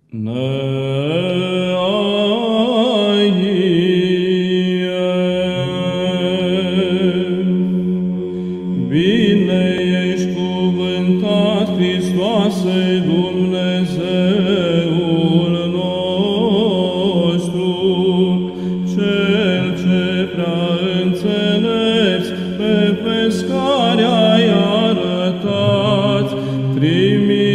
Bine ești cuvântat, Hristoase, Dumnezeul nostru, Cel ce prea înțelepți, pe pescari ai arătat, trimițând